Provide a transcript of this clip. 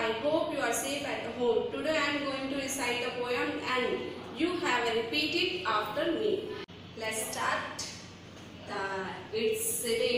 I hope you are safe at home. Today I am going to recite a poem and you have to repeat it after me. Let's start. It's a day